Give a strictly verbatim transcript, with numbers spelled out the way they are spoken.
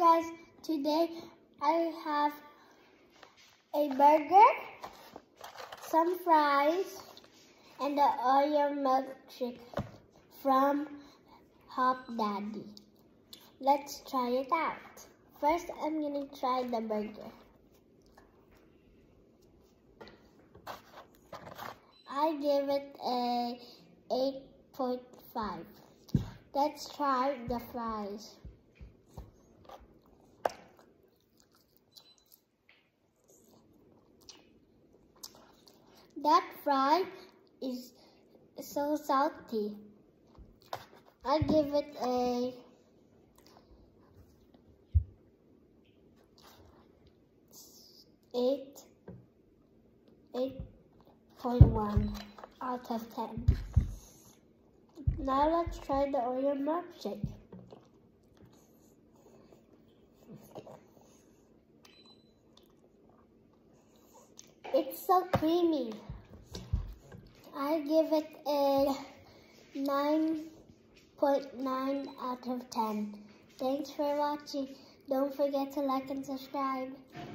guys, today I have a burger, some fries, and the Oreo milkshake from Hopdoddy. Let's try it out. First, I'm gonna try the burger. I give it a eight point five. Let's try the fries. That fry is so salty. I give it a eight, eight point one out of ten. Now let's try the Oreo milkshake. It's so creamy. I give it a nine point nine out of ten. Thanks for watching. Don't forget to like and subscribe.